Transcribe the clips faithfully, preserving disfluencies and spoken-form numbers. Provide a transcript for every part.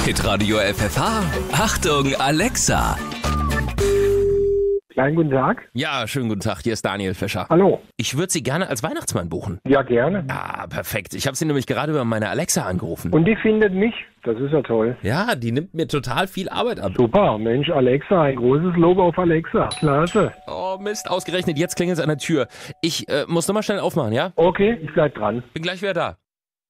Hitradio F F H. Achtung, Alexa. Kleinen guten Tag. Ja, schönen guten Tag, hier ist Daniel Fischer. Hallo. Ich würde Sie gerne als Weihnachtsmann buchen. Ja, gerne. Ah, perfekt. Ich habe Sie nämlich gerade über meine Alexa angerufen. Und die findet mich? Das ist ja toll. Ja, die nimmt mir total viel Arbeit ab. Super, Mensch, Alexa, ein großes Lob auf Alexa. Klasse. Oh Mist, ausgerechnet, jetzt klingelt es an der Tür. Ich äh, muss nochmal schnell aufmachen, ja? Okay, ich bleib dran. Bin gleich wieder da.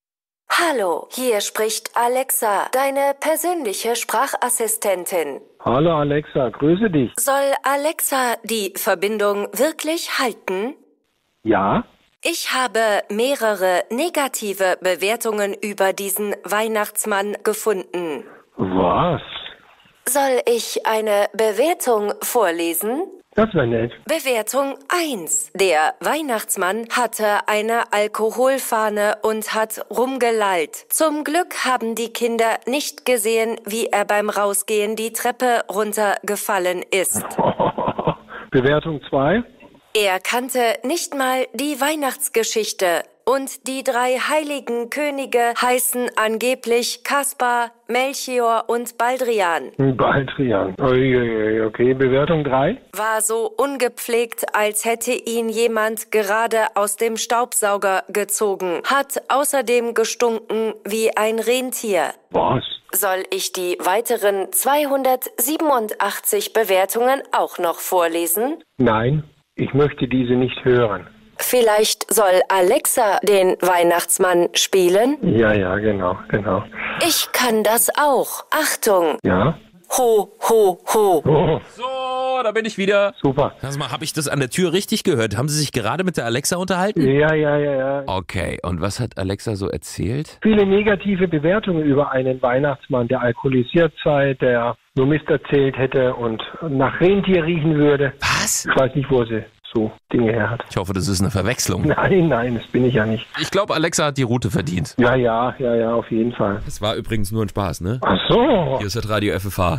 Hallo, hier spricht Alexa, deine persönliche Sprachassistentin. Hallo Alexa, grüße dich. Soll Alexa die Verbindung wirklich halten? Ja? Ich habe mehrere negative Bewertungen über diesen Weihnachtsmann gefunden. Was? Soll ich eine Bewertung vorlesen? Das wäre nett. Bewertung eins. Der Weihnachtsmann hatte eine Alkoholfahne und hat rumgelallt. Zum Glück haben die Kinder nicht gesehen, wie er beim Rausgehen die Treppe runtergefallen ist. Bewertung zwei. Er kannte nicht mal die Weihnachtsgeschichte. Und die drei heiligen Könige heißen angeblich Kaspar, Melchior und Baldrian. Baldrian. Okay, Bewertung drei. War so ungepflegt, als hätte ihn jemand gerade aus dem Staubsauger gezogen. Hat außerdem gestunken wie ein Rentier. Was? Soll ich die weiteren zweihundertsiebenundachtzig Bewertungen auch noch vorlesen? Nein, ich möchte diese nicht hören. Vielleicht soll Alexa den Weihnachtsmann spielen? Ja, ja, genau, genau. Ich kann das auch. Achtung! Ja? Ho, ho, ho. Oh, So, da bin ich wieder. super. Sag mal, habe ich das an der Tür richtig gehört? Haben Sie sich gerade mit der Alexa unterhalten? Ja, ja, ja, ja. Okay, und was hat Alexa so erzählt? Viele negative Bewertungen über einen Weihnachtsmann, der alkoholisiert sei, der nur Mist erzählt hätte und nach Rentier riechen würde. Was? Ich weiß nicht, wo sie so Dinge her hat. Ich hoffe, das ist eine Verwechslung. Nein, nein, das bin ich ja nicht. Ich glaube, Alexa hat die Route verdient. Ja, ja, ja, ja, auf jeden Fall. Das war übrigens nur ein Spaß, ne? Ach so, Hier ist das Radio F F H.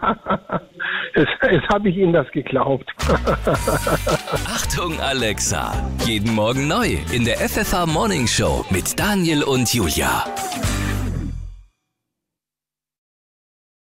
jetzt, jetzt habe ich Ihnen das geglaubt. Achtung, Alexa. Jeden Morgen neu in der F F H Morning Show mit Daniel und Julia.